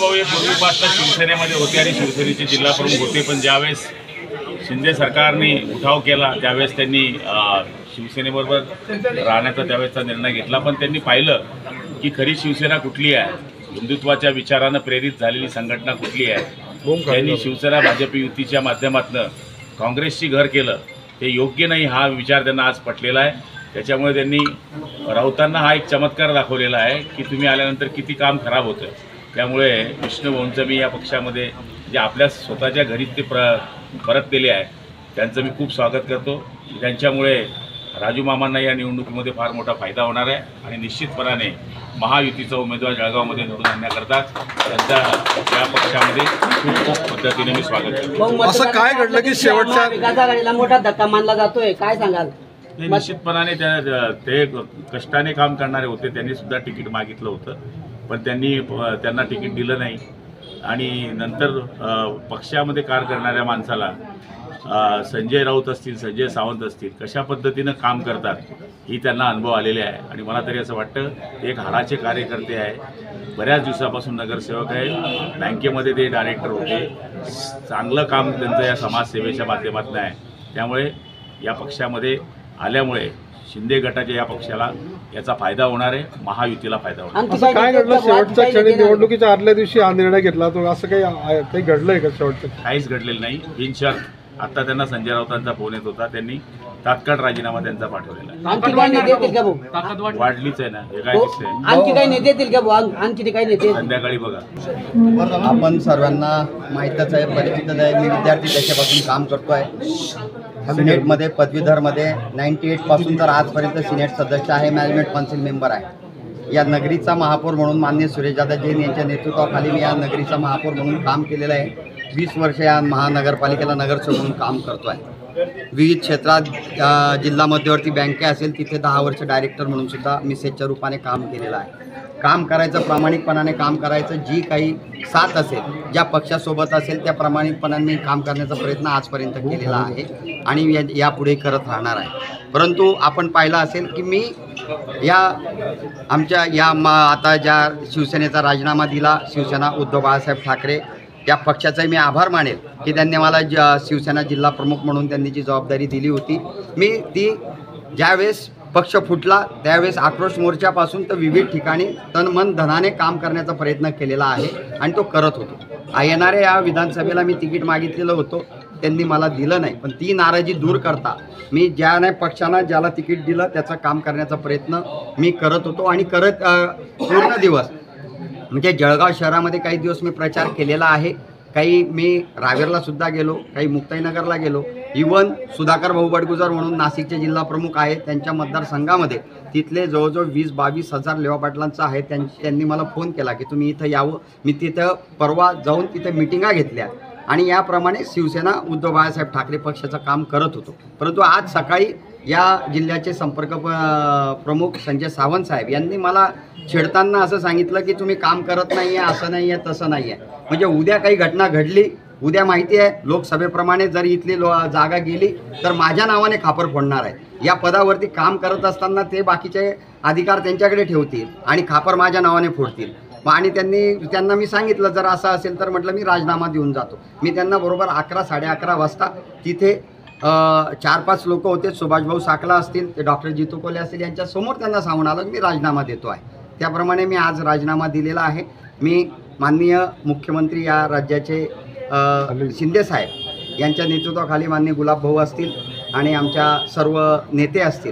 भाऊ हे पूर्वीपासून शिवसेनेमध्ये होते आणि शिवसेनेचे जिल्हा प्रमुख होते, पण ज्यावेळेस शिंदे सरकारने उठाव केला त्यावेळेस त्यांनी शिवसेनेबरोबर राहण्याचा त्यावेळेसचा निर्णय घेतला। पण त्यांनी पाहिलं की खरी शिवसेना कुठली आहे, हिंदुत्वाच्या विचारानं प्रेरित झालेली संघटना कुठली आहे। त्यांनी शिवसेना भाजप युतीच्या माध्यमातून काँग्रेसची घर केलं, ते योग्य नाही हा विचार त्यांना आज पटलेला आहे। त्याच्यामुळे त्यांनी राऊतांना हा एक चमत्कार दाखवलेला आहे की तुम्ही आल्यानंतर किती काम खराब होतं। त्यामुळे विष्णू भाऊंचं मी या पक्षामध्ये जे आपल्या स्वतःच्या घरी ते परतलेले आहे त्यांचं मी खूप स्वागत करतो। त्यांच्यामुळे राजू मामांना या निवडणुकीमध्ये फार मोठा फायदा होणार आहे आणि निश्चितपणाने महायुतीचा उमेदवार जळगावमध्ये निवडून आणण्याकरता त्यांचा या पक्षामध्ये खूप पद्धतीने मी स्वागत करतो। असं काय घडलं की शेवटच्या विकास आघाडीला मोठा धक्का मानला जातोय, काय सांगाल? निश्चितपणाने ते कष्टाने काम करणारे होते, त्यांनी सुद्धा तिकीट मागितलं होतं पण त्यांना तिकीट दिलं नाही आणि नंतर पक्षामध्ये कार्य करणाऱ्या माणसाला संजय राऊत असतील, संजय सावंत असतील, कशा पद्धतीनं काम करतात ही त्यांना अनुभव आलेले आहे आणि मला तरी असं वाटतं एक हाडाचे कार्यकर्ते आहे, बऱ्याच दिवसापासून नगरसेवक आहे, बँकेमध्ये ते डायरेक्टर होते, चांगलं काम त्यांचं या समाजसेवेच्या माध्यमातून आहे। त्यामुळे या पक्षामध्ये आल्यामुळे शिंदे गटाच्या या पक्षाला याचा फायदा होणार आहे, महायुतीला फायदा होणार। असं काय घडलं शेवटच्या क्षणी निवडणुकीच्या आदल्या दिवशी हा निर्णय घेतला, तो असं काही घडलंय का? शेवटचं काहीच घडलेलं नाही। बिनशर्त आता त्यांना संजय राऊतांचा फोन येत होता, त्यांनी तात्काळ राजीनामा त्यांचा पाठवलेला आहे। आणखी काही नेते येतील का भाऊ? वाढलीच आहे ना, हे काय दिसतंय? आणखी काही नेते येतील का भाऊ? आणखी काही नेते संध्याकाळी बघा। आपण सर्वांना माहीतच आहे, परिचितच आहे, मी विद्यार्थी दशेपासून काम करतो आहे। सिनेटमध्ये पदवीधरमध्ये 98 पासून तर आजपर्यंत सिनेट सदस्य आहे, मॅनेजमेंट काउन्सिल मेंबर आहे। या नगरीचा महापौर म्हणून माननीय सुरेशदादा जैन यांच्या नेतृत्वाखाली मी या नगरीचा महापौर म्हणून काम केलेलं आहे। 20 वर्ष या महानगरपालिकेला नगरसेवक म्हणून काम करतो आहे। विविध क्षेत्रात जिल्हा मध्यवर्ती बँके असेल तिथे 10 वर्ष डायरेक्टर म्हणून सुद्धा मिसेसच्या रूपाने काम केलेलं आहे। काम करायचं, प्रामाणिकपणाने काम करायचं, जी काही साथ असेल, ज्या पक्षासोबत असेल त्या प्रामाणिकपणाने मी काम करण्याचा प्रयत्न आजपर्यंत केलेला आहे आणि यापुढे करत राहणार आहे। परंतु आपण पाहिलं असेल की मी आमच्या आता ज्या शिवसेनेचा राजीनामा दिला, शिवसेना उद्धव बाळासाहेब ठाकरे या पक्षाचाही मी आभार मानेल की त्यांनी मला शिवसेना जिल्हा प्रमुख म्हणून त्यांनी जी जबाबदारी दिली होती, मी ती ज्यावेळेस पक्ष फुटला त्यावेळेस आक्रोश मोर्चापासून तर विविध ठिकाणी तन मन धनाने काम करण्याचा प्रयत्न केलेला आहे आणि तो करत होतो। येणाऱ्या या विधानसभेला मी तिकीट मागितलेलं होतं, त्यांनी मला दिलं नाही, पण ती नाराजी दूर करता मी पक्षानं ज्याला तिकीट दिलं त्याचं काम करण्याचा प्रयत्न मी करत होतो आणि पूर्ण दिवस म्हणजे जळगाव शहरामध्ये काही दिवस मी प्रचार केलेला आहे। काही मी रावेरला सुद्धा गेलो, काही मुक्ताईनगरला गेलो, इवन सुधाकर भाऊ बडगुजर म्हणून नाशिकचे जिल्हा प्रमुख आहेत, त्यांच्या मतदारसंघामध्ये तिथले जवळजवळ 20-22 हजार लेवा पाटलांचं आहे। त्यांनी मला फोन केला की तुम्ही इथं यावं। मी तिथं परवा जाऊन तिथे मिटिंगा घेतल्या आणि याप्रमाणे शिवसेना उद्धव बाळासाहेब ठाकरे पक्षाचं काम करत होतो। परंतु आज सकाळी या जिल्ह्याचे संपर्क प्रमुख संजय सावंत साहेब यांनी मला छेडताना असं सांगितलं की तुम्ही काम करत नाही आहे, असं नाही आहे, तसं नाही आहे। म्हणजे उद्या काही घटना घडली, उद्या माहिती आहे लोकसभेप्रमाणे जर इथली जागा गेली तर माझ्या नावाने खापर फोडणार आहे। या पदावरती काम करत असताना ते बाकीचे अधिकार त्यांच्याकडे ठेवतील आणि खापर माझ्या नावाने फोडतील। आणि त्यांना मी सांगितलं जर असं असेल तर म्हटलं मी राजीनामा देऊन जातो। मी त्यांना बरोबर 11-11:30 वाजता तिथे 4-5 लोक होते, सुभाषभाऊ साकला असतील, ते डॉक्टर जितू कोले असतील, यांच्यासमोर त्यांना सांगून आलं की मी राजीनामा देतो आहे। त्याप्रमाणे मी आज राजीनामा दिलेला आहे। मी माननीय मुख्यमंत्री या राज्याचे शिंदे साहेब यांच्या नेतृत्वाखाली माननीय गुलाबभाऊ असतील आणि आमच्या सर्व नेते असतील,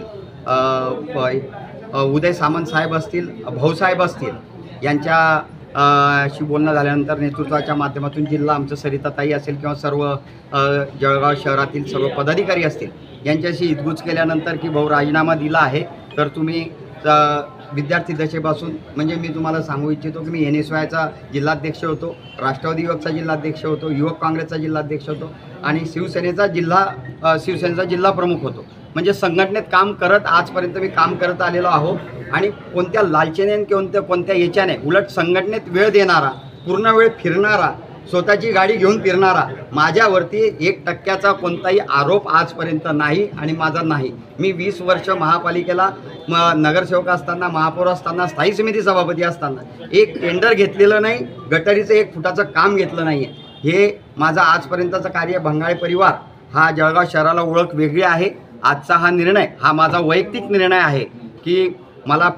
उदय सामंत साहेब असतील, भाऊसाहेब असतील, यांच्याशी बोलणं झाल्यानंतर नेतृत्वाच्या माध्यमातून जिल्हा आमचं सरिताताई असेल किंवा सर्व जळगाव शहरातील सर्व पदाधिकारी असतील, यांच्याशी हितगुज केल्यानंतर की भाऊ राजीनामा दिला आहे तर तुम्ही विद्यार्थी दशेपासून म्हणजे मी तुम्हाला सांगू इच्छितो की मी NSYचा जिल्हाध्यक्ष होतो, राष्ट्रवादी युवकचा जिल्हाध्यक्ष होतो, युवक काँग्रेसचा जिल्हाध्यक्ष होतो आणि शिवसेनेचा जिल्हा प्रमुख होतो। म्हणजे संघटनेत काम करत आजपर्यंत मी काम करत आलेलो आहो आणि कोणत्या लालचेने कोणत्या याच्याने उलट संघटनेत वेळ देणारा, पूर्ण वेळ फिरणारा स्वतःची गाडी घेऊन फिरणारा, माझ्यावरती 1% कोणताही आरोप आजपर्यंत नाही आणि माझा नाही. मी 20 वर्ष महापालिकेला नगरसेवक असताना, महापौर असताना, स्थायी समिती सभापती असताना एक टेंडर घेतलेलं नाही, गटारीचं 1 फुटाचं काम घेतलं नाही आहे. हे माझं आजपर्यंतचं कार्य. भंगाळे परिवार हा जळगाव शहराला ओळख वेगळी आहे. आजचा हा निर्णय हा माझा वैयक्तिक निर्णय आहे की मला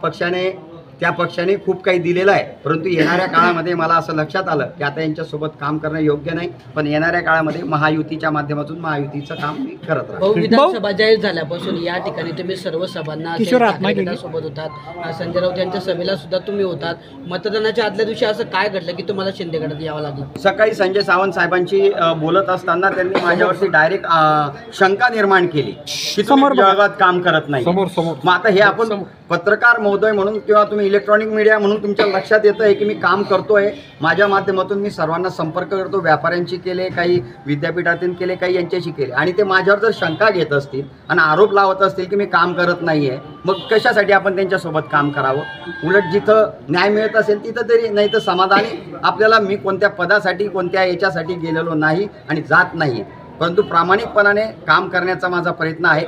त्या पक्षाने खूप काही दिलेलं आहे, परंतु येणाऱ्या काळामध्ये मला असं लक्षात आलं की आता यांच्यासोबत काम करणं योग्य नाही. पण येणाऱ्या काळामध्ये महायुतीच्या माध्यमातून महायुतीचं काम मी करत राहतो. विधानसभा जाहीर झाल्यापासून या ठिकाणी तुम्ही सर्व सभांना सोबत होतात, संजय राऊत यांच्या सभेला सुद्धा तुम्ही होतात. मतदानाच्या आदल्या दिवशी असं काय घडलं की तुम्हाला शिंदे गटात यावं लागलं? सकाळी संजय सावंत साहेबांची बोलत असताना त्यांनी माझ्यावरती डायरेक्ट शंका निर्माण केली की तुम्ही जळगावात काम करत नाही. मग आता हे आपण पत्रकार महोदय म्हणून किंवा तुम्ही इलेक्ट्रॉनिक मीडिया म्हणून तुमच्या लक्षात येतं आहे की मी काम करतोय. माझ्या माध्यमातून मी सर्वांना संपर्क करतो. व्यापाऱ्यांशी केले, काही विद्यापीठातून केले, काही यांच्याशी केले. आणि ते माझ्यावर जर शंका घेत असतील आणि आरोप लावत असतील की मी काम करत नाही आहे, मग कशासाठी आपण त्यांच्यासोबत काम करावं? उलट जिथं न्याय मिळत असेल तिथं तरी, नाही तर समाधानी. आपल्याला मी कोणत्या पदासाठी, कोणत्या याच्यासाठी गेलेलो नाही आणि जात नाही, परंतु प्रामाणिकपणाने काम करण्याचा माझा प्रयत्न आहे.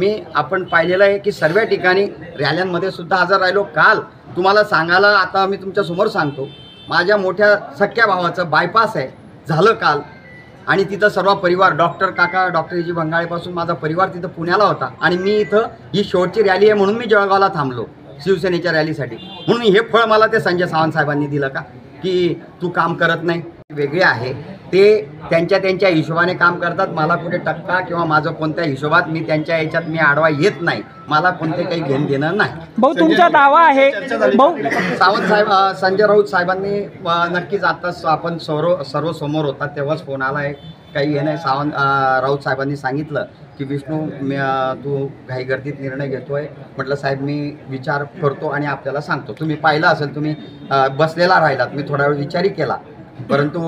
आपण पाहिलेलं आहे की सर्व ठिकाणी रॅल्यांमध्ये सुद्धा हजर राहिलो. काल तुम्हाला सांगायला आता मी तुमच्यासमोर सांगतो, माझ्या मोठ्या सख्या भावाचं बायपास आहे झालं काल, आणि तिथं सर्व परिवार, डॉक्टर काका, डॉक्टर जी भंगाळेपासून माझा परिवार तिथं पुण्याला होता. आणि मी इथं ही शेवटची रॅली आहे म्हणून मी जळगावला थांबलो शिवसेनेच्या रॅलीसाठी. म्हणून हे फळ मला ते संजय सावंत साहेबांनी दिलं का की तू काम करत नाही? वेगळे आहे ते, त्यांच्या हिशोबाने काम करतात. मला कुठे टक्का किंवा माझं कोणत्या हिशोबात मी त्यांच्या याच्यात मी आडवा येत नाही. मला कोणते काही घेणं देणं नाही. भाऊ तुमचा दावा आहे भाऊ सावंत साहेब, संजय राऊत साहेबांनी नक्कीच आताच आपण सर्व समोर होता तेव्हाच फोन आला आहे. काही हे नाही. राऊत साहेबांनी सांगितलं की विष्णू तू घाईगर्दीत निर्णय घेतोय. म्हटलं साहेब मी विचार करतो आणि आपल्याला सांगतो. तुम्ही पाहिलं असेल, तुम्ही बसलेला राहिलात, मी थोडा वेळ विचारही केला, परंतु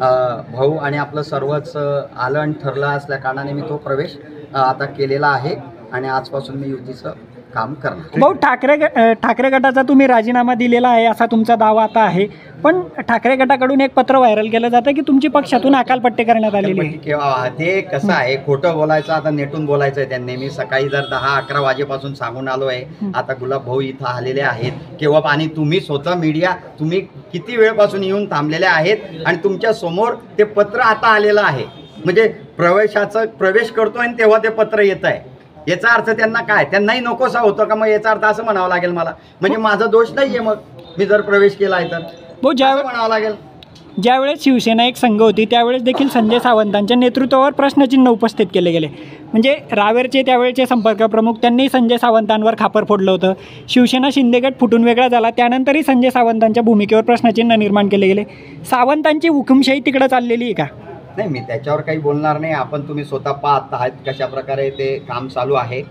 भाऊ आणि आपलं सर्वच आलं आणि ठरलं असल्या कारणाने मी तो प्रवेश आता केलेला आहे आणि आजपासून मी युतीचं काम करणार. भाऊ ठाकरे गटाचा तुम्ही राजीनामा दिलेला आहे असा तुमचा दावा आता आहे, पण ठाकरे गटाकडून एक पत्र व्हायरल केलं जातं की तुमची पक्षातून अकालपट्टी करण्यात आलेली आहे. ते कसं आहे, खोटं बोलायचं आता नेटून बोलायचं आहे त्यांनी. मी सकाळी जर 10-11 वाजेपासून सांगून आलो आहे. आता गुलाब भाऊ इथं आलेले आहेत केव्हा, आणि तुम्ही स्वतः मीडिया तुम्ही किती वेळपासून येऊन थांबलेले आहेत आणि तुमच्या समोर ते पत्र आता आलेलं आहे. म्हणजे प्रवेश करतोय आणि तेव्हा ते पत्र येत आहे. याचा अर्थ त्यांना काय, त्यांनाही नकोसा होतं का? मग याचा अर्थ असं म्हणावं लागेल मला, म्हणजे माझा दोष नाही आहे. मग मी जर प्रवेश केला आहे तर म्हणावं लागेल. ज्यावेळेस शिवसेना एक संघ होती त्यावेळेस देखील संजय सावंतांच्या नेतृत्वावर प्रश्नचिन्ह उपस्थित केले गेले. म्हणजे रावेरचे त्यावेळेचे संपर्क प्रमुख त्यांनी संजय सावंतांवर खापर फोडलं होतं. शिवसेना शिंदेगट फुटून वेगळा झाला, त्यानंतरही संजय सावंतांच्या भूमिकेवर प्रश्नचिन्ह निर्माण केले गेले. सावंतांची हुकुमशाही तिकडं चाललेली आहे का? नाही, मी त्याच्यावर काही बोलणार नाही. तुम्ही स्वतः पाहत आहात कशा प्रकारे ते काम चालू आहे.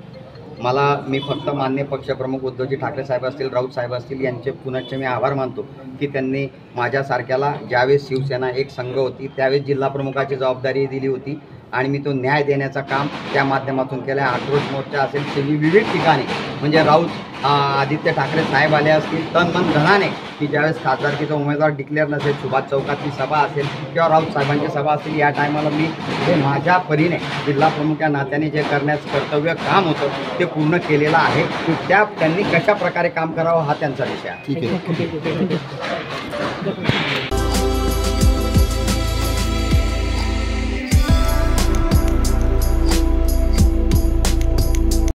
मी फक्त माननीय पक्षप्रमुख उद्धवजी ठाकरे साहेब असतील, राऊत साहेब असतील यांचे पुनश्च मी आभार मानतो की त्यांनी माझ्यासारख्याला ज्यावेळेस शिवसेना एक संघ होती त्यावेळेस जिल्हाप्रमुखाची जबाबदारी दिली होती आणि मी तो न्याय देण्याचं काम त्या माध्यमातून केलं आहे. आक्रोश मोर्चा असेल, विविध ठिकाणी, म्हणजे राऊत आदित्य ठाकरे साहेब आले असतील तन मन धनाने, की ज्यावेळेस खासदारकीचा उमेदवार डिक्लेअर नसेल, सुभाष चौकातली सभा असेल किंवा राऊत साहेबांची सभा असतील, या टायमाला मी जे माझ्या परीने जिल्हाप्रमुख या नात्याने जे करण्याचं कर्तव्य काम होतं ते पूर्ण केलेलं आहे. त्यांनी कशा प्रकारे काम करावं हा त्यांचा विषय आहे. ठीक आहे.